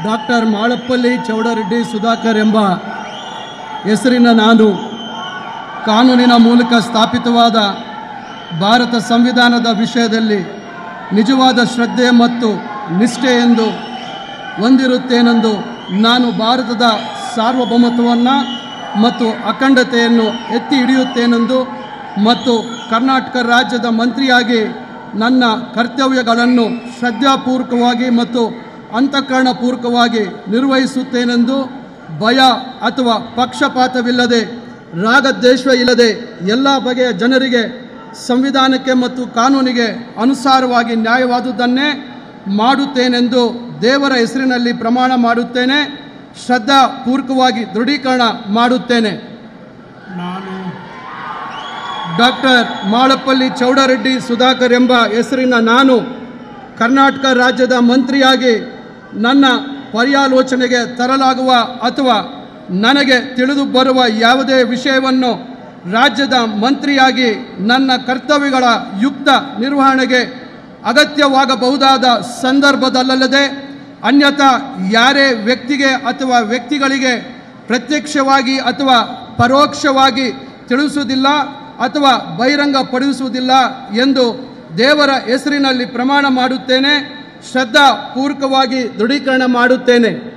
Doctor ಮಾಳಪ್ಪಲ್ಲಿ Chowdareddy Sudhakar ಎಂಬ ಹೆಸರಿನ ನಾನು ಕಾನೂನಿನ ಮೂಲಕ ಸ್ಥಾಪಿತವಾದ ಭಾರತ ಸಂವಿಧಾನದ ವಿಷಯದಲ್ಲಿ ನಿಜವಾದ ಶ್ರದ್ಧೆ ಮತ್ತು ನಿಷ್ಠೆಯೆಂದು ಹೊಂದಿರುತ್ತೇನೆಂದು ನಾನು ಭಾರತದ ಸಾರ್ವಭೌಮತ್ವವನ್ನು ಮತ್ತು ಅಖಂಡತೆಯನ್ನು ಎತ್ತಿ ಹಿಡಿಯುತ್ತೇನೆಂದು ಮತ್ತು ಕರ್ನಾಟಕ ರಾಜ್ಯದ ಮಂತ್ರಿಯಾಗಿ ನನ್ನ ಕರ್ತವ್ಯಗಳನ್ನು ಶ್ರದ್ಧಾಪೂರ್ವಕವಾಗಿ ಮತ್ತು ಅಂತಃಕರಣಪೂರ್ವಕವಾಗಿ ನಿರ್ವಹಿಸುತ್ತೇನೆಂದು ಭಯ ಅಥವಾ ಪಕ್ಷಪಾತವಿಲ್ಲದೆ ರಾಗದ್ವೇಷ ಇಲ್ಲದೆ ಎಲ್ಲ ಬಗೆಯ ಜನರಿಗೆ ಸಂವಿಧಾನಕ್ಕೆ ಮತ್ತು ಕಾನೂನಿಗೆ ಅನುಸಾರವಾಗಿ ನ್ಯಾಯವಾದುದನ್ನೇ ಮಾಡುತ್ತೇನೆಂದು ದೇವರ ಹೆಸರಿನಲ್ಲಿ ಪ್ರಮಾಣ ಮಾಡುತ್ತೇನೆ. ಶ್ರದ್ಧಾಪೂರ್ವಕವಾಗಿ ದೃಢೀಕರಣ ಮಾಡುತ್ತೇನೆ. ನಾನು ಡಾಕ್ಟರ್ ಮಾಳಪ್ಪಲ್ಲಿ ಚೌಡರೆಡ್ಡಿ ಸುಧಾಕರ್ ಎಂಬ ಹೆಸರಿನ ನಾನು ಕರ್ನಾಟಕ ರಾಜ್ಯದ ಮಂತ್ರಿಯಾಗಿ ನನ್ನ ಪರ್ಯಾಲೋಚನೆಗೆ ತರಲಾಗುವ ಅಥವಾ ನನಗೆ ತಿಳಿದು ಬರುವ ಯಾವುದೇ ವಿಷಯವನ್ನು ರಾಜ್ಯದ ಮಂತ್ರಿಯಾಗಿ ನನ್ನ ಕರ್ತವ್ಯಗಳ ಯುಕ್ತ ನಿರ್ವಹಣೆಗೆ ಅಗತ್ಯವಾಗಬಹುದಾದ ಸಂದರ್ಭದಲ್ಲದೆ ಅನ್ಯಥಾ ಯಾರೇ ವ್ಯಕ್ತಿಗೆ ಅಥವಾ ವ್ಯಕ್ತಿಗಳಿಗೆ ಪ್ರತ್ಯಕ್ಷವಾಗಿ ಅಥವಾ ಪರೋಕ್ಷವಾಗಿ ತಿಳಿಸುವುದಿಲ್ಲ ಅಥವಾ ಬಹಿರಂಗಪಡಿಸುವುದಿಲ್ಲ ಎಂದು ದೇವರ ಹೆಸರಿನಲ್ಲಿ ಪ್ರಮಾಣ ಮಾಡುತ್ತೇನೆ. ಶ್ರದ್ಧಾಪೂರ್ವಕವಾಗಿ ದೃಢೀಕರಣ ಮಾಡುತ್ತೇನೆ.